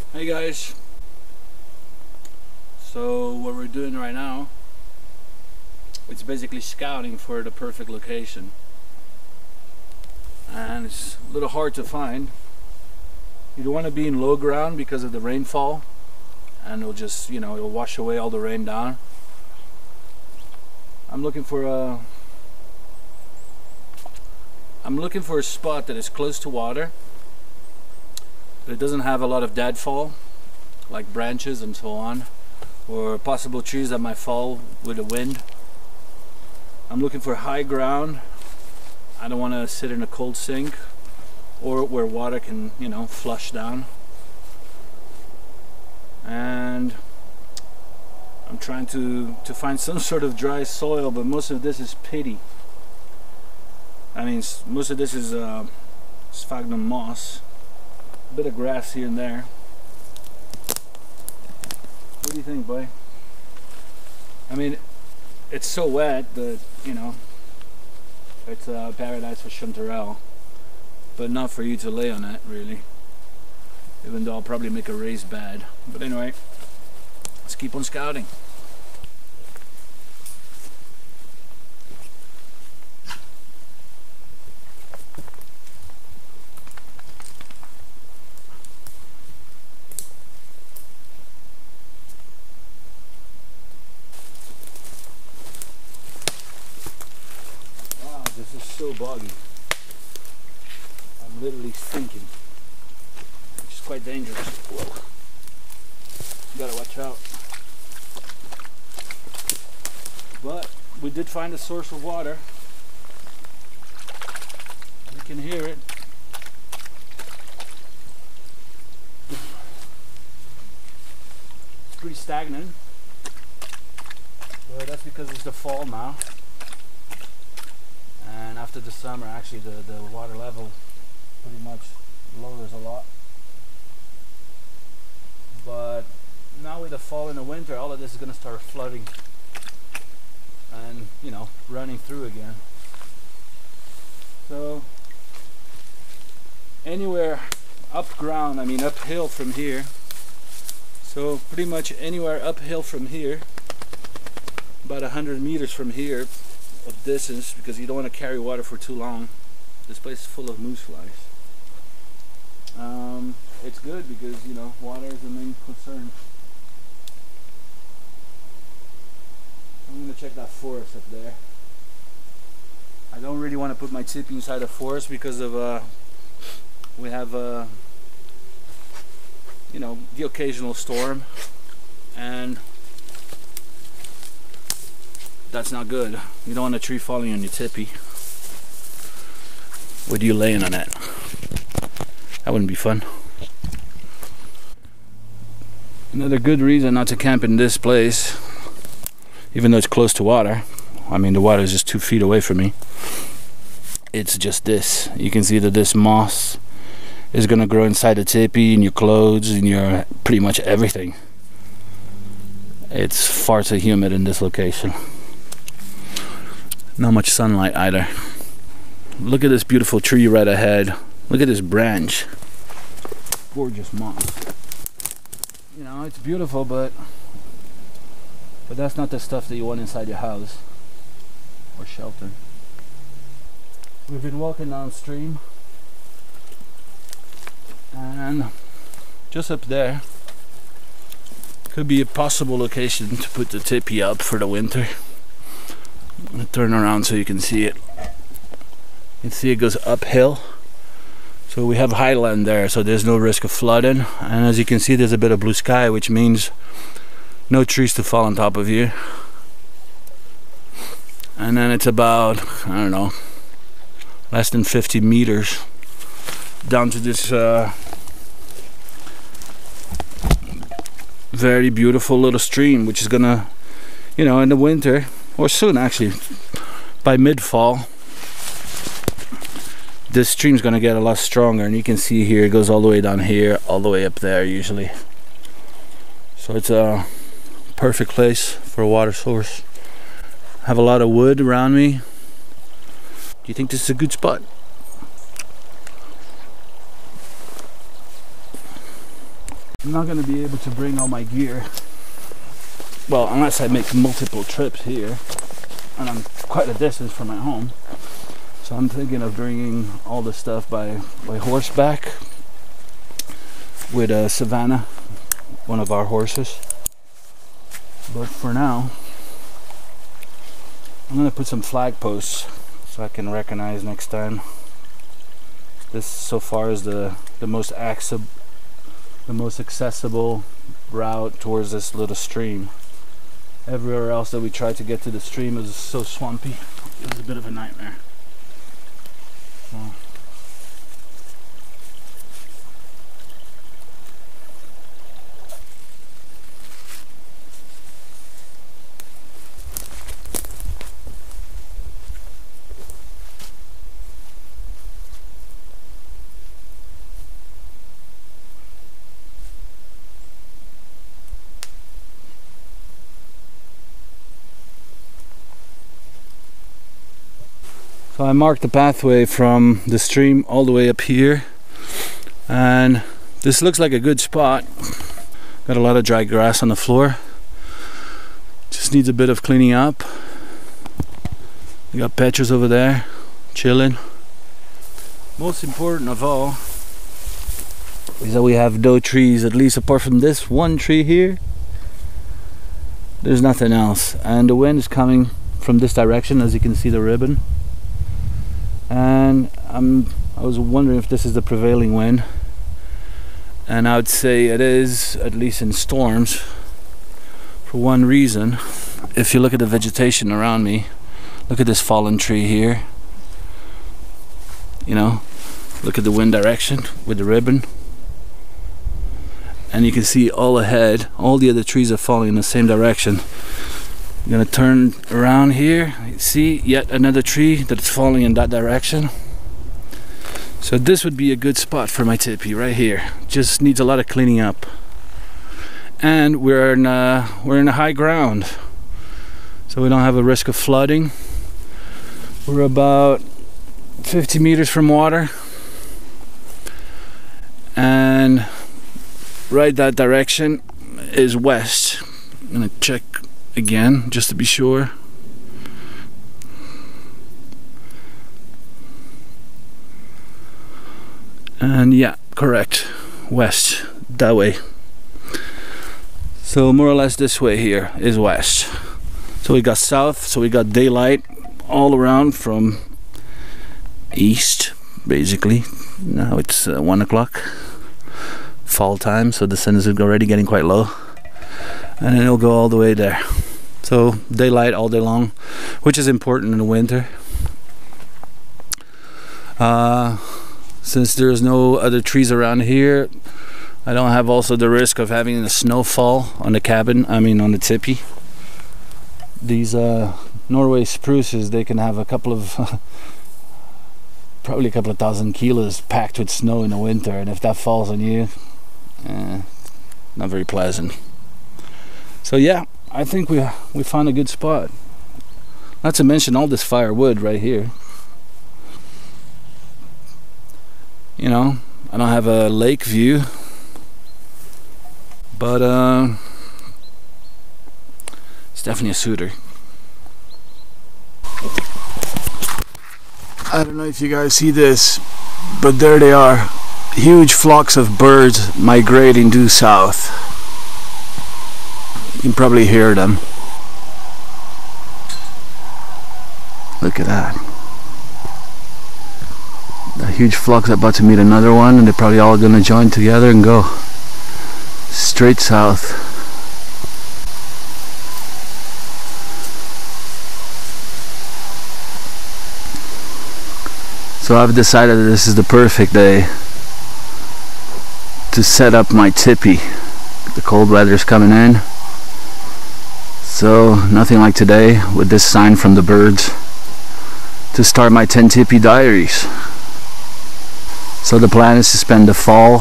Hey guys, so what we're doing right now, it's basically scouting for the perfect location, and it's a little hard to find. You don't want to be in low ground because of the rainfall, and it'll just, it'll wash away all the rain down. I'm looking for a spot that is close to water, but it doesn't have a lot of deadfall, like branches and so on, or possible trees that might fall with the wind. I'm looking for high ground. I don't want to sit in a cold sink or where water can, flush down. And I'm trying to find some sort of dry soil, but most of this is peaty. I mean, most of this is sphagnum moss. A bit of grass here and there. What do you think, boy? I mean, it's so wet that, it's a paradise for chanterelle, but not for you to lay on it, really. Even though I'll probably make a raised bed. But anyway, let's keep on scouting. This is so boggy. I'm literally sinking, which is quite dangerous. Whoa. You gotta watch out. But we did find a source of water. You can hear it. It's pretty stagnant, but that's because it's the fall now. And after the summer, actually the water level pretty much lowers a lot. But now with the fall and the winter, all of this is going to start flooding and, running through again. So anywhere uphill from here. So pretty much anywhere uphill from here, about 100 meters from here of distance, because you don't want to carry water for too long. This place is full of moose flies. It's good because water is the main concern. I'm gonna check that forest up there. I don't really want to put my tippy inside the forest because of we have the occasional storm, and that's not good. You don't want a tree falling on your tippy with you laying on it. That wouldn't be fun. Another good reason not to camp in this place, even though it's close to water. I mean, the water is just 2 feet away from me. It's just this. You can see that this moss is gonna grow inside the tippy, in your clothes, in your pretty much everything. It's far too humid in this location. Not much sunlight either. Look at this beautiful tree right ahead. Look at this branch. Gorgeous moss. It's beautiful, but that's not the stuff that you want inside your house or shelter. We've been walking downstream, and just up there could be a possible location to put the tippy up for the winter. I'm going to turn around so you can see it. You can see it goes uphill. So we have highland there, so there's no risk of flooding. And as you can see, there's a bit of blue sky, which means no trees to fall on top of you. And then it's about, I don't know, less than 50 meters down to this very beautiful little stream, which is gonna, in the winter, or soon actually, by mid-fall, this stream's gonna get a lot stronger. And you can see here it goes all the way down here, all the way up there usually. So it's a perfect place for a water source. I have a lot of wood around me. Do you think this is a good spot? I'm not going to be able to bring all my gear. Well, unless I make multiple trips here, and I'm quite a distance from my home. So I'm thinking of bringing all the stuff by horseback with Savannah, one of our horses. But for now, I'm going to put some flag posts so I can recognize next time. This so far is the most accessible route towards this little stream. Everywhere else that we tried to get to the stream is so swampy. It was a bit of a nightmare. So I marked the pathway from the stream all the way up here, and this looks like a good spot. Got a lot of dry grass on the floor. Just needs a bit of cleaning up. We got Petrus over there chilling. Most important of all is that we have no trees, at least apart from this one tree here. There's nothing else, and the wind is coming from this direction, as you can see the ribbon. And I was wondering if this is the prevailing wind, and I would say it is, at least in storms, for one reason. If you look at the vegetation around me, look at this fallen tree here, you know, look at the wind direction with the ribbon, and you can see all ahead, all the other trees are falling in the same direction. I'm gonna turn around here, see yet another tree that's falling in that direction. So this would be a good spot for my tipi right here. Just needs a lot of cleaning up, and we're in a high ground, so we don't have a risk of flooding. We're about 50 meters from water, and right that direction is west. I'm gonna check again just to be sure. And yeah, correct, west, that way. So more or less this way here is west. So we got south, so we got daylight all around from east basically. Now it's 1 o'clock, fall time, so the sun is already getting quite low, and then it'll go all the way there. So daylight all day long, which is important in the winter. Since there's no other trees around here, I don't have also the risk of having a snowfall on the cabin, I mean on the tipi. These Norway spruces, they can have a couple of probably a couple of thousand kilos packed with snow in the winter, and if that falls on you, not very pleasant. So yeah, I think we found a good spot. Not to mention all this firewood right here. You know, I don't have a lake view, but it's definitely a suitor. I don't know if you guys see this, but there they are. Huge flocks of birds migrating due south. You can probably hear them. Look at that. A huge flock's about to meet another one, and they're probably all gonna join together and go straight south. So I've decided that this is the perfect day to set up my tipi. The cold weather's coming in, so nothing like today with this sign from the birds to start my 10 tipi diaries. So the plan is to spend the fall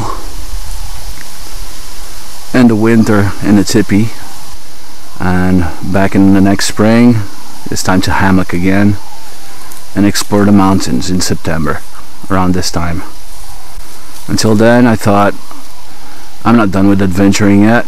and the winter in the tipi, and back in the next spring it's time to hammock again and explore the mountains in September around this time. Until then, I thought I'm not done with adventuring yet.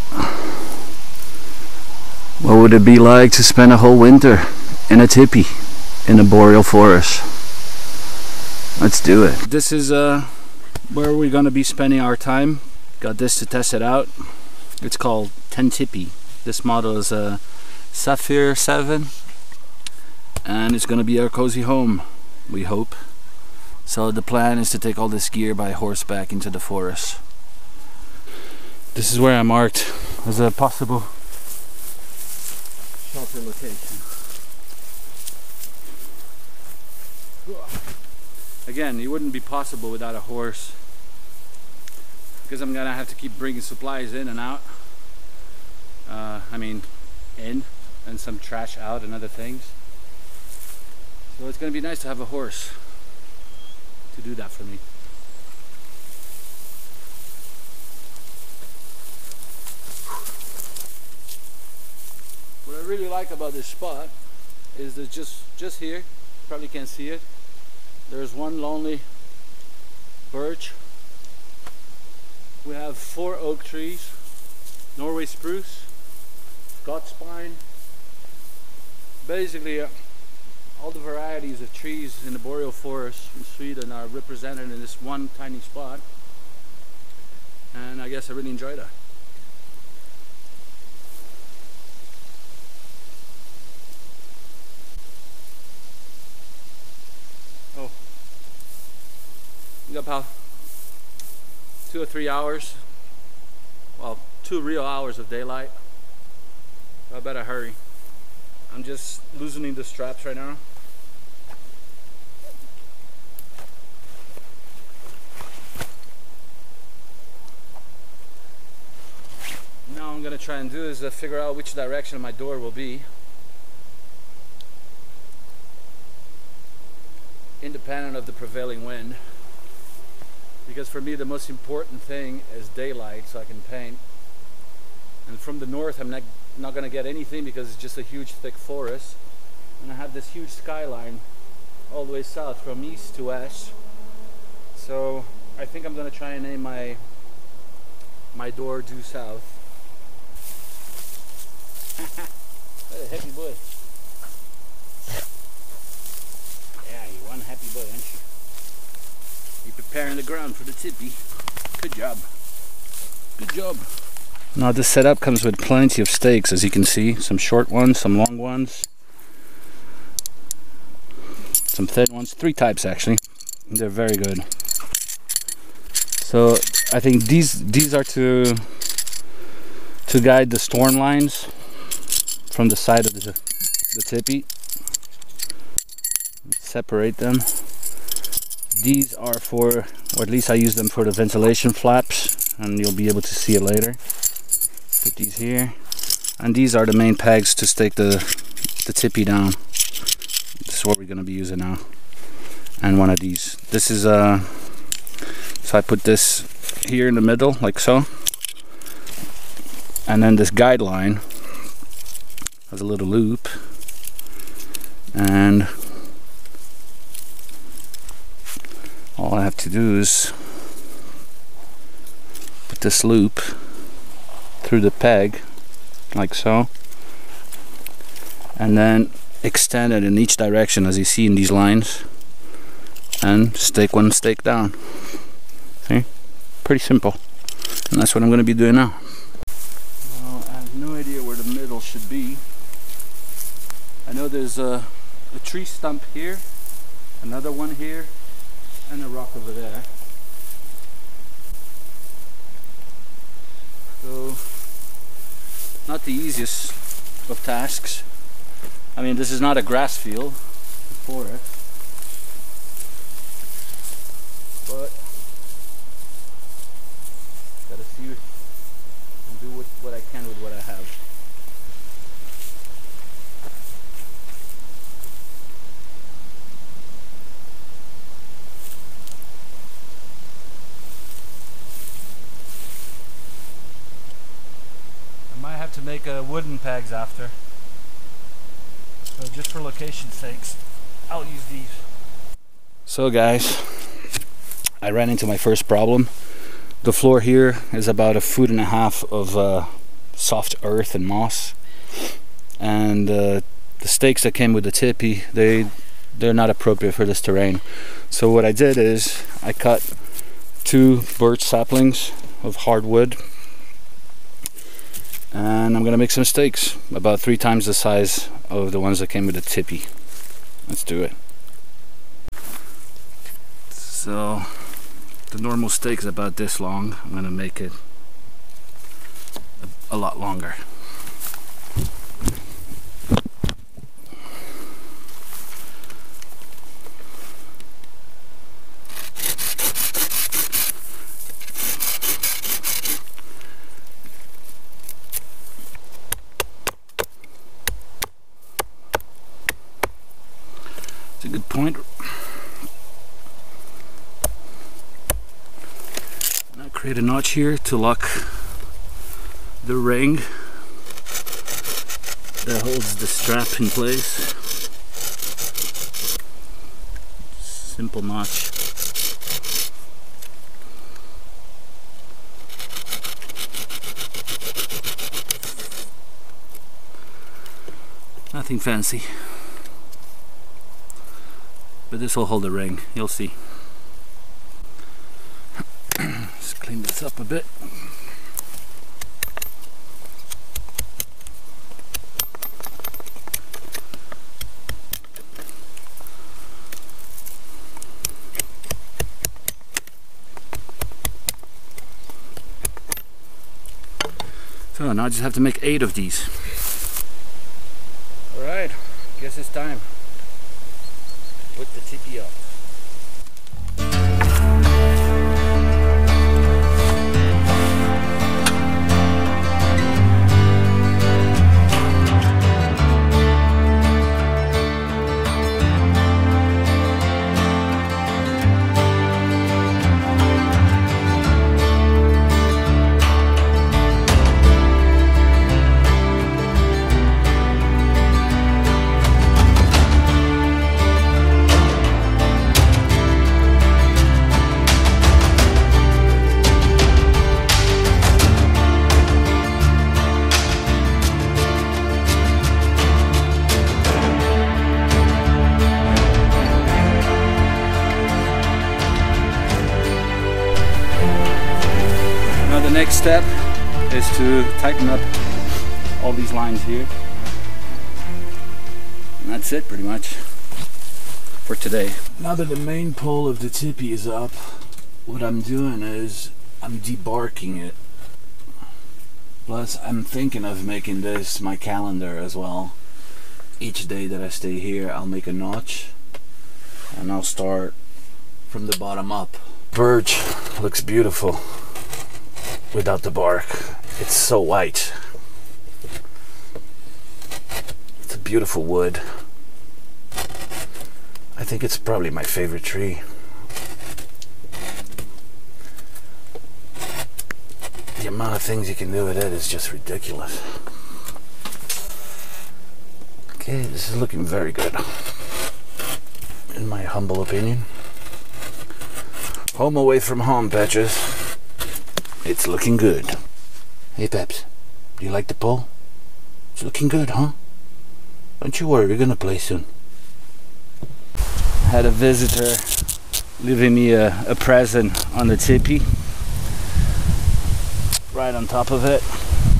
What would it be like to spend a whole winter in a tipi in the boreal forest? Let's do it. This is where we're gonna be spending our time. Got this to test it out. It's called Tentipi. This model is a Saphir 7 and it's gonna be our cozy home, we hope. So the plan is to take all this gear by horseback into the forest. This is where I marked as a possible shelter location. Again, it wouldn't be possible without a horse, because I'm gonna have to keep bringing supplies in and out. I mean, in, and some trash out and other things. So it's gonna be nice to have a horse to do that for me. What I really like about this spot is that just here, probably can't see it, there's one lonely birch. We have 4 oak trees, Norway spruce, Scots pine, basically all the varieties of trees in the boreal forest in Sweden are represented in this one tiny spot, and I guess I really enjoy that. Oh, we got about 2 or 3 hours, well, 2 real hours of daylight. I better hurry. I'm just loosening the straps right now. Now I'm gonna try and do is figure out which direction my door will be, independent of the prevailing wind. Because for me the most important thing is daylight so I can paint. And from the north I'm not going to get anything because it's just a huge thick forest. And I have this huge skyline all the way south from east to west. So I think I'm going to try and name my door due south. What a happy boy. Yeah, you're one happy boy, aren't you? You're preparing the ground for the tipi. Good job. Good job. Now this setup comes with plenty of stakes, as you can see. Some short ones, some long ones, some thin ones. 3 types actually. They're very good. So I think these are to guide the storm lines from the side of the tipi. Separate them. These are for, or at least I use them for the ventilation flaps, and you'll be able to see it later. Put these here, and these are the main pegs to stake the tipi down. This is what we're going to be using now, and one of these. This is so I put this here in the middle like so, and then this guideline has a little loop, and all I have to do is put this loop through the peg like so, and then extend it in each direction as you see in these lines, and stake one stake down. See? Pretty simple. And that's what I'm going to be doing now. Well, I have no idea where the middle should be. I know there's a tree stump here, another one here, and a rock over there. So, not the easiest of tasks. I mean, this is not a grass field, a forest, but gotta see and do what I can with what I have. To make wooden pegs after, so just for location sakes I'll use these. So guys, I ran into my first problem The floor here is about 1.5 feet of soft earth and moss, and the stakes that came with the tipi, they're not appropriate for this terrain. So what I did is I cut 2 birch saplings of hardwood, and I'm gonna make some stakes about 3 times the size of the ones that came with the tipi. Let's do it. So the normal stake is about this long. I'm gonna make it a lot longer. It's a good point. Now create a notch here to lock the ring that holds the strap in place. Simple notch. Nothing fancy. But this will hold the ring, you'll see. Let's clean this up a bit. So now I just have to make 8 of these. Alright, guess it's time. Put the tipi up. The next step is to tighten up all these lines here, and that's it pretty much for today. Now that the main pole of the tipi is up, what I'm doing is I'm debarking it. Plus I'm thinking of making this my calendar as well. Each day that I stay here I'll make a notch, and I'll start from the bottom up. Birch looks beautiful without the bark. It's so white. It's a beautiful wood. I think it's probably my favorite tree. The amount of things you can do with it is just ridiculous. Okay, this is looking very good, in my humble opinion. Home away from home, Patches. It's looking good. Hey Peps, do you like the pole? It's looking good, huh? Don't you worry, we're gonna play soon. Had a visitor leaving me a present on the tipi. Right on top of it.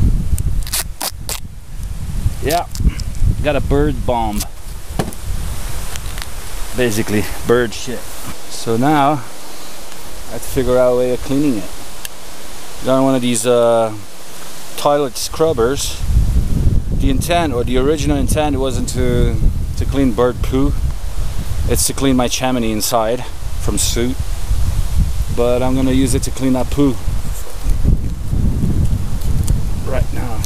Yeah, got a bird bomb. Basically, bird shit. So now, I have to figure out a way of cleaning it. Got one of these toilet scrubbers. The intent, or the original intent, wasn't to clean bird poo. It's to clean my chamois inside from soot. But I'm gonna use it to clean that poo right now.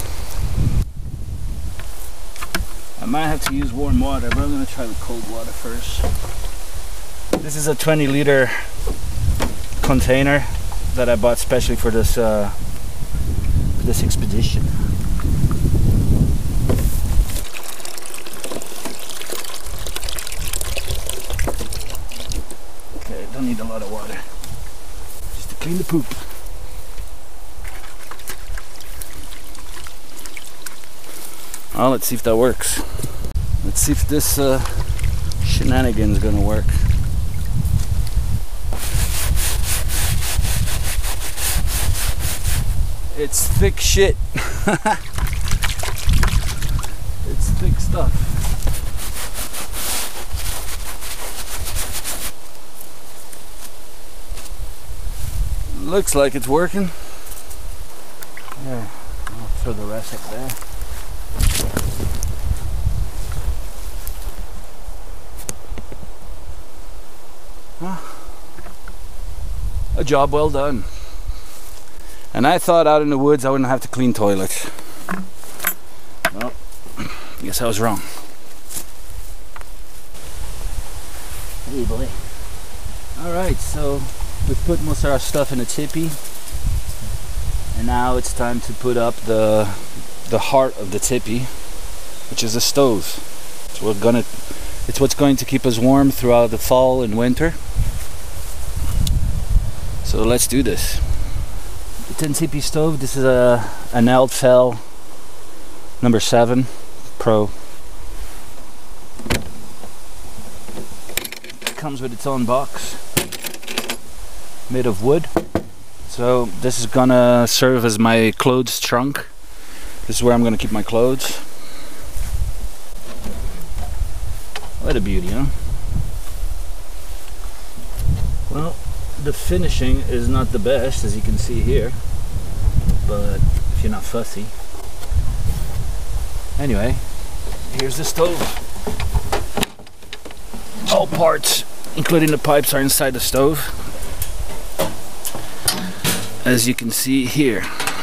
I might have to use warm water, but I'm gonna try with cold water first. This is a 20-liter container that I bought specially for this expedition. Okay, don't need a lot of water. Just to clean the poop. Well, let's see if that works. Let's see if this shenanigan's gonna work. It's thick shit. It's thick stuff. Looks like it's working. Yeah, I'll throw the rest up there. A job well done. And I thought out in the woods I wouldn't have to clean toilets. Well, I guess I was wrong. Hey boy. Alright, so we've put most of our stuff in a tippy. And now it's time to put up the heart of the tippy, which is a stove. So it's what's going to keep us warm throughout the fall and winter. So let's do this. The tin tippy stove, this is an Eldfell number 7 Pro. It comes with its own box, made of wood. So this is gonna serve as my clothes trunk. This is where I'm gonna keep my clothes. What a beauty, huh? Well, the finishing is not the best, as you can see here, but if you're not fussy. Anyway, here's the stove. All parts, including the pipes, are inside the stove, as you can see here.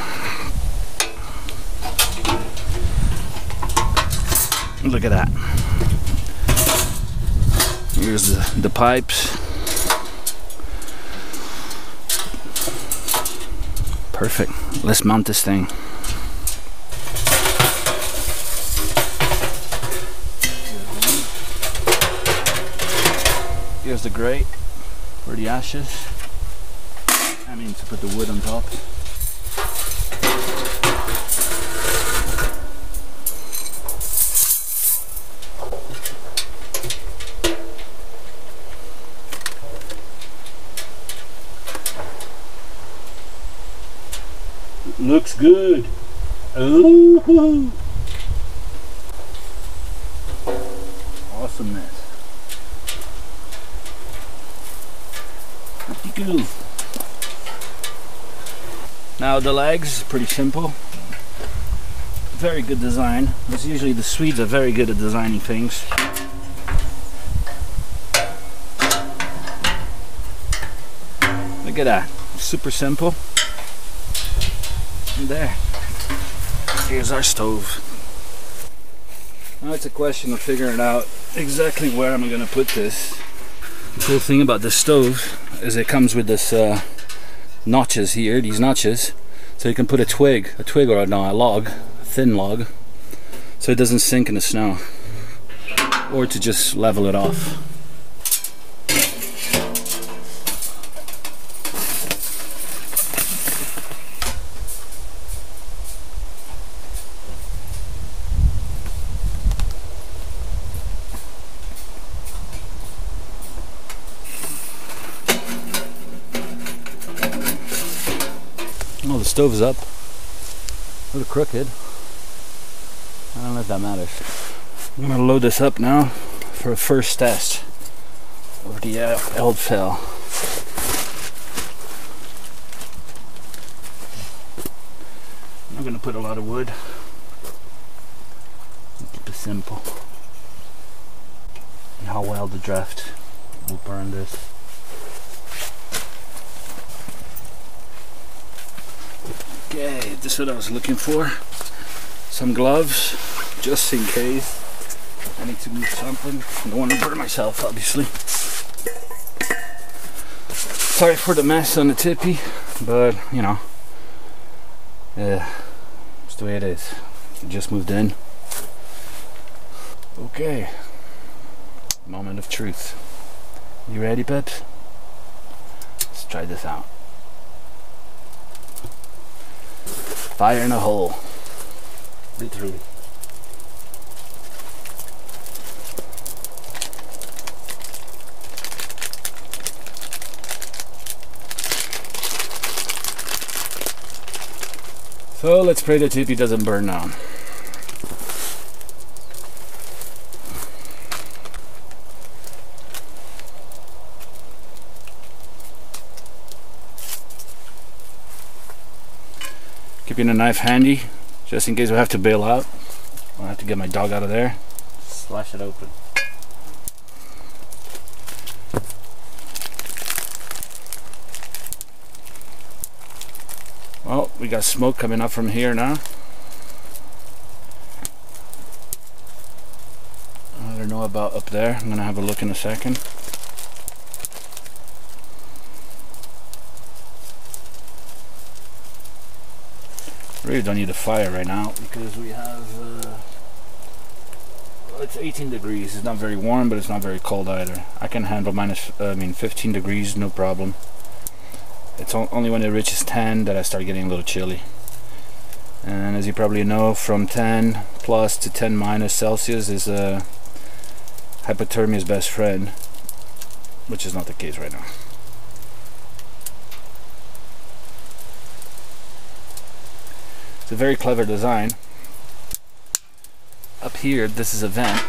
Look at that. Here's the pipes. Perfect. Let's mount this thing. Here's the grate for the ashes. I mean, to put the wood on top. Looks good. Ooh. Awesomeness. Pretty cool. Now the legs, pretty simple. Very good design. As usually the Swedes are very good at designing things. Look at that. Super simple. And there. Here's our stove. Now it's a question of figuring out exactly where I'm going to put this. The cool thing about this stove is it comes with this notches here, these notches, so you can put a twig or no, a log, a thin log, so it doesn't sink in the snow, or to just level it off. Oh, the stove is up. A little crooked. I don't know if that matters. I'm gonna load this up now for a first test of the Eldfell. I'm gonna put a lot of wood. Keep it simple. And how well the draft will burn this. Okay, this is what I was looking for. Some gloves, just in case I need to move something. I don't want to burn myself, obviously. Sorry for the mess on the tippy, but you know, it's the way it is. I just moved in. Okay, moment of truth. You ready, Peps? Let's try this out. Fire in a hole. Literally. So let's pray the tippy doesn't burn down. Keeping a knife handy just in case we have to bail out. I'll have to get my dog out of there. Slash it open. Well, we got smoke coming up from here now. I don't know about up there. I'm gonna have a look in a second. Really don't need a fire right now because we have it's 18 degrees. It's not very warm, but it's not very cold either. I can handle 15 degrees, no problem. It's only when it reaches 10 that I start getting a little chilly. And as you probably know, from 10 plus to 10 minus Celsius is hypothermia's best friend, which is not the case right now. It's a very clever design. Up here, this is a vent,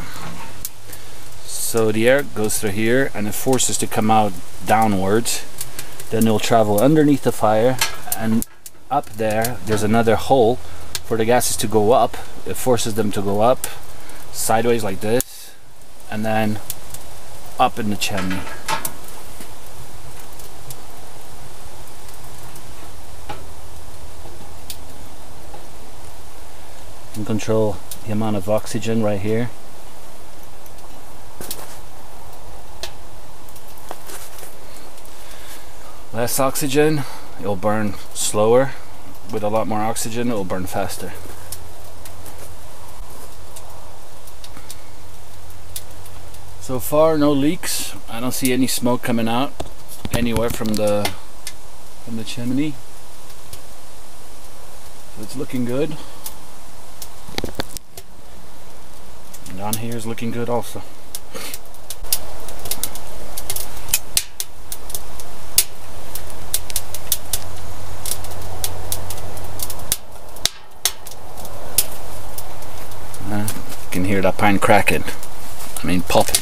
so the air goes through here and it forces to come out downwards. Then it'll travel underneath the fire, and up there's another hole for the gases to go up. It forces them to go up sideways like this, and then up in the chimney. You can control the amount of oxygen right here. Less oxygen, it'll burn slower. With a lot more oxygen, it'll burn faster. So far, no leaks. I don't see any smoke coming out anywhere from the chimney. So it's looking good. And down here is looking good also. You can hear that pine cracking. Popping.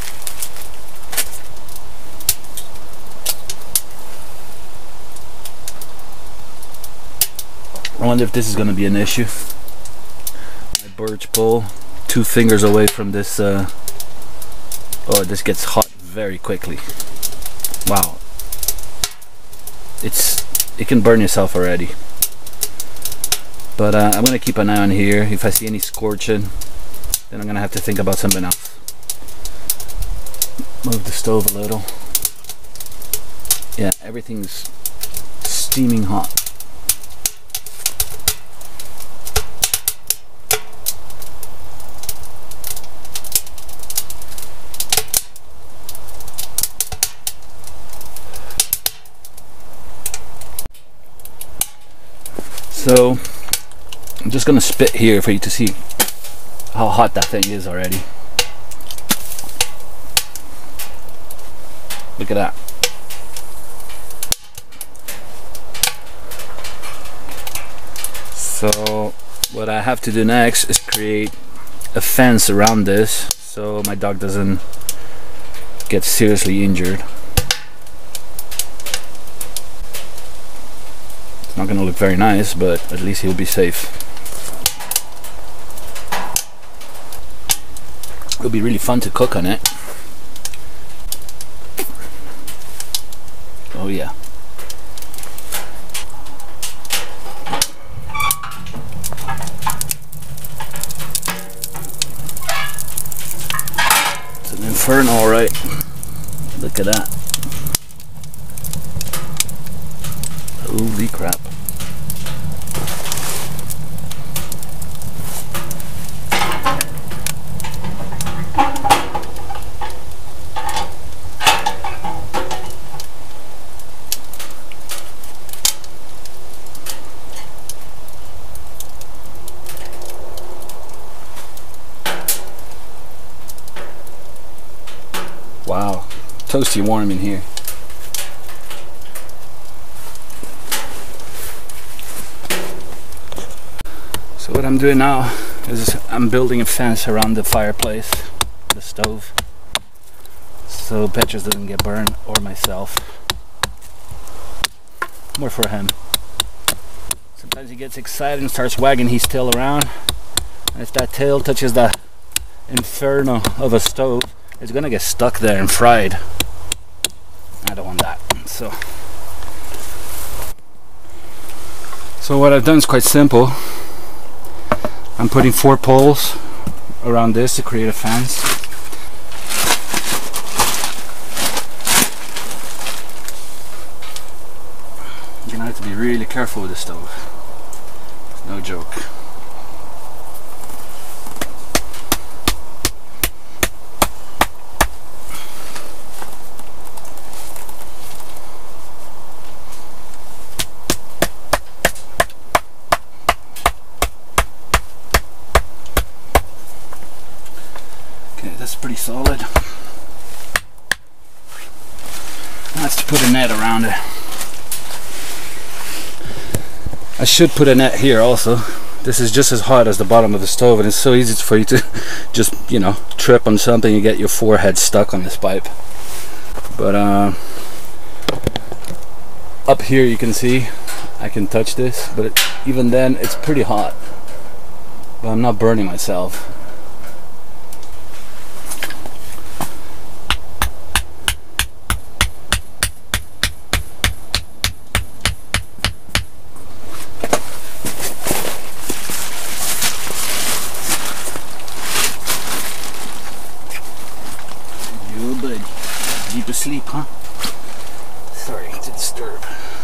I wonder if this is going to be an issue. My birch pole, 2 fingers away from this. Oh, this gets hot very quickly. Wow. It can burn yourself already. But I'm going to keep an eye on here. If I see any scorching, then I'm going to have to think about something else. Move the stove a little. Yeah, everything's steaming hot. So I'm just gonna spit here for you to see how hot that thing is already. Look at that. So what I have to do next is create a fence around this so my dog doesn't get seriously injured. It's not going to look very nice, but at least he'll be safe. It'll be really fun to cook on it. Oh yeah. It's an inferno, alright. Look at that. Holy crap. Wow, toasty warm in here. So what I'm doing now is I'm building a fence around the fireplace, the stove, so Petrus doesn't get burned, or myself. More for him. Sometimes he gets excited and starts wagging his tail around, and if that tail touches the inferno of a stove, it's gonna get stuck there and fried. I don't want that. So what I've done is quite simple. I'm putting 4 poles around this to create a fence. You're gonna have to be really careful with the stove. No joke. That's pretty solid. That's to put a net around it. I should put a net here also. This is just as hot as the bottom of the stove, and it's so easy for you to just, you know, trip on something and get your forehead stuck on this pipe. But up here you can see I can touch this, but even then it's pretty hot. But I'm not burning myself. Deep asleep, huh? Sorry to disturb.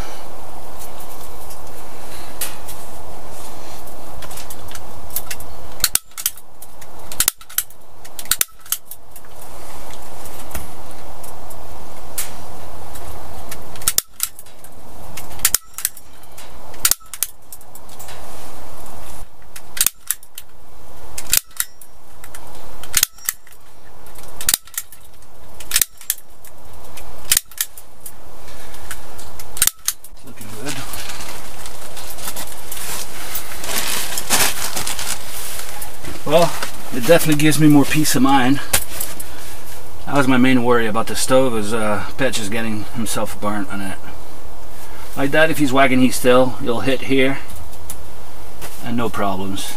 Well, it definitely gives me more peace of mind. That was my main worry about the stove, is Petrus getting himself burnt on it. Like that, if he's wagging his tail, you'll hit here and no problems.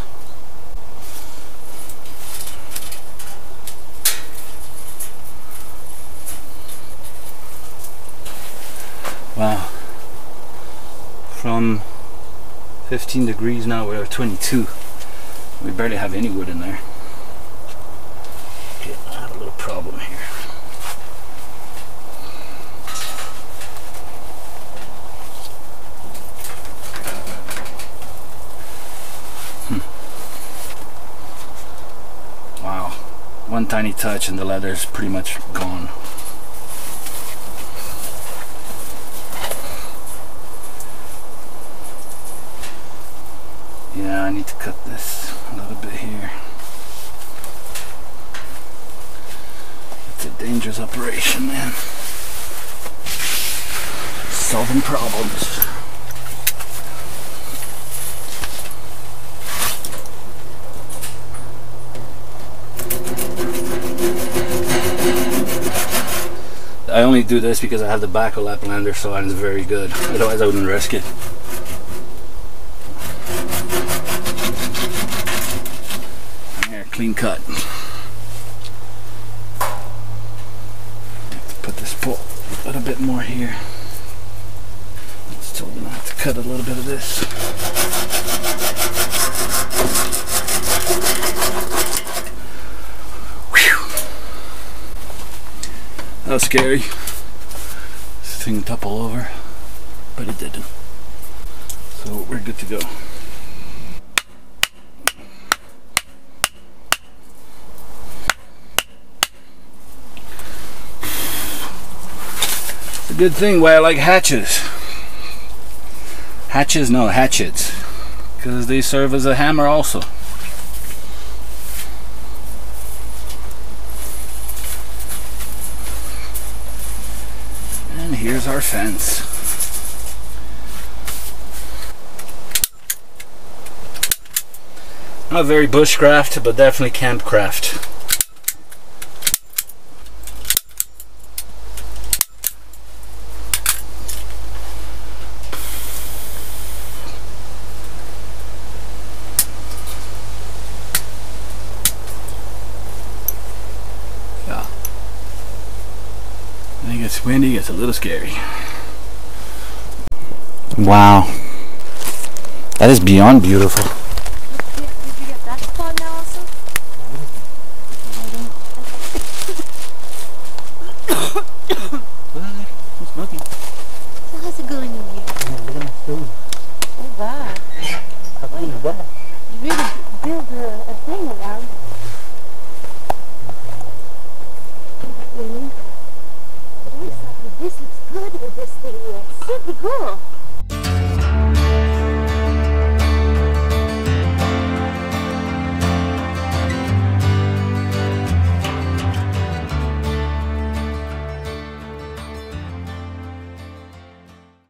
Wow. From 15 degrees now we're at 22. We barely have any wood in there. Okay, I have a little problem here. Wow. One tiny touch and the leather's pretty much gone. Yeah, I need to cut this a little bit here. It's a dangerous operation, man. Solving problems. I only do this because I have the Bahco Laplander saw and it's very good. Otherwise I wouldn't risk it. Clean cut. Put this pole a little bit more here. Still gonna have to cut a little bit of this. Whew. That was scary. This thing toppled over, but it didn't. So we're good to go. Good thing why I like hatches. Hatches? No, hatchets. Because they serve as a hammer also. And here's our fence. Not very bushcraft, but definitely campcraft. Yeah. When it gets windy, it gets a little scary. Wow. That is beyond beautiful.